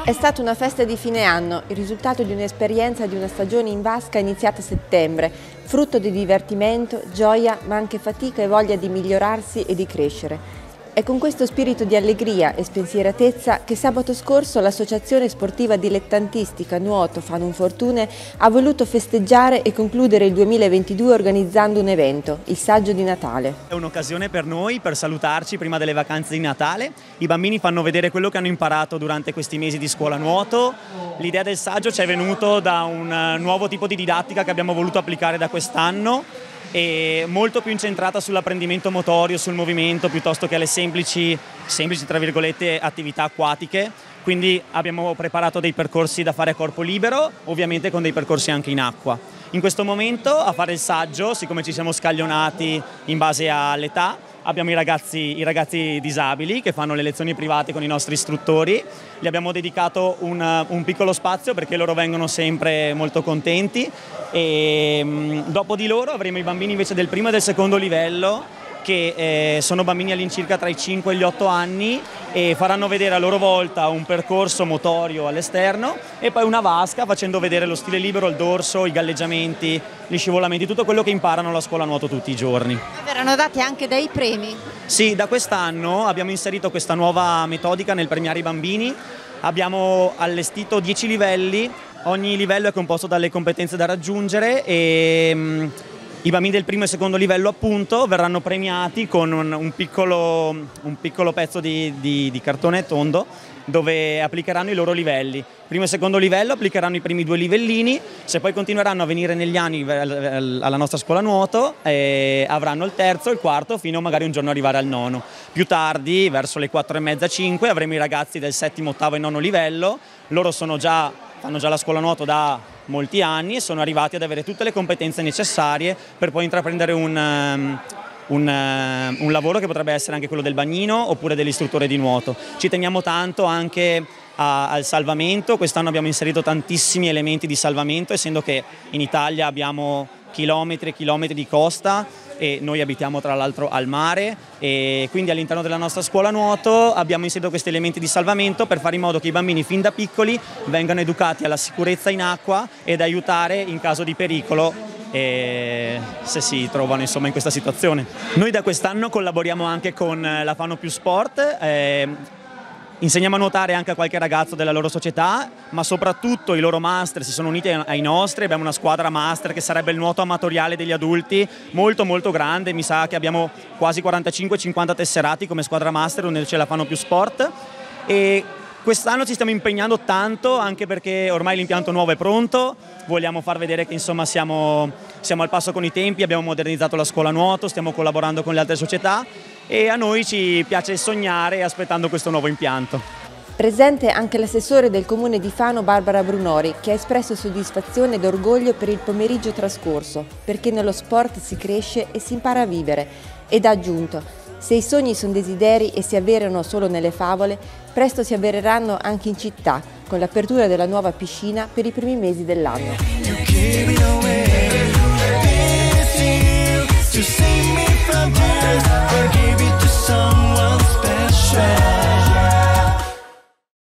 È stata una festa di fine anno, il risultato di un'esperienza di una stagione in vasca iniziata a settembre, frutto di divertimento, gioia, ma anche fatica e voglia di migliorarsi e di crescere. È con questo spirito di allegria e spensieratezza che sabato scorso l'Associazione Sportiva Dilettantistica Nuoto Fanum Fortune ha voluto festeggiare e concludere il 2022 organizzando un evento, il Saggio di Natale. È un'occasione per noi per salutarci prima delle vacanze di Natale. I bambini fanno vedere quello che hanno imparato durante questi mesi di scuola nuoto. L'idea del saggio ci è venuto da un nuovo tipo di didattica che abbiamo voluto applicare da quest'anno, e molto più incentrata sull'apprendimento motorio, sul movimento, piuttosto che alle semplici tra virgolette attività acquatiche. Quindi abbiamo preparato dei percorsi da fare a corpo libero, ovviamente con dei percorsi anche in acqua. In questo momento a fare il saggio, siccome ci siamo scaglionati in base all'età, abbiamo i ragazzi disabili che fanno le lezioni private con i nostri istruttori. Gli abbiamo dedicato un piccolo spazio perché loro vengono sempre molto contenti, e dopo di loro avremo i bambini invece del primo e del secondo livello, che sono bambini all'incirca tra i 5 e gli 8 anni, e faranno vedere a loro volta un percorso motorio all'esterno e poi una vasca facendo vedere lo stile libero, il dorso, i galleggiamenti, gli scivolamenti, tutto quello che imparano alla scuola nuoto tutti i giorni. Verranno dati anche dei premi? Sì, da quest'anno abbiamo inserito questa nuova metodica nel premiare i bambini. Abbiamo allestito 10 livelli, ogni livello è composto dalle competenze da raggiungere, e i bambini del primo e secondo livello appunto verranno premiati con un piccolo pezzo di cartone tondo dove applicheranno i loro livelli. Primo e secondo livello applicheranno i primi 2 livellini, se poi continueranno a venire negli anni alla nostra scuola nuoto avranno il terzo e il quarto fino magari un giorno arrivare al nono. Più tardi, verso le 4:30-5, avremo i ragazzi del settimo, ottavo e nono livello. Loro fanno già la scuola nuoto da molti anni e sono arrivati ad avere tutte le competenze necessarie per poi intraprendere un lavoro che potrebbe essere anche quello del bagnino oppure dell'istruttore di nuoto. Ci teniamo tanto anche al salvamento. Quest'anno abbiamo inserito tantissimi elementi di salvamento, essendo che in Italia abbiamo chilometri e chilometri di costa e noi abitiamo tra l'altro al mare, e quindi all'interno della nostra scuola nuoto abbiamo inserito questi elementi di salvamento per fare in modo che i bambini fin da piccoli vengano educati alla sicurezza in acqua ed aiutare in caso di pericolo se si trovano insomma in questa situazione. Noi da quest'anno collaboriamo anche con la Fano Più Sport. Insegniamo a nuotare anche a qualche ragazzo della loro società, ma soprattutto i loro master si sono uniti ai nostri. Abbiamo una squadra master che sarebbe il nuoto amatoriale degli adulti, molto molto grande. Mi sa che abbiamo quasi 45-50 tesserati come squadra master, dove ce la Fanno Più Sport. E quest'anno ci stiamo impegnando tanto, anche perché ormai l'impianto nuovo è pronto. Vogliamo far vedere che insomma siamo al passo con i tempi, abbiamo modernizzato la scuola nuoto, stiamo collaborando con le altre società e a noi ci piace sognare aspettando questo nuovo impianto. Presente anche l'assessore del comune di Fano Barbara Brunori, che ha espresso soddisfazione ed orgoglio per il pomeriggio trascorso, perché nello sport si cresce e si impara a vivere, ed ha aggiunto: se i sogni sono desideri e si avverano solo nelle favole, presto si avvereranno anche in città, con l'apertura della nuova piscina per i primi mesi dell'anno. To save me from tears, or give it to someone special.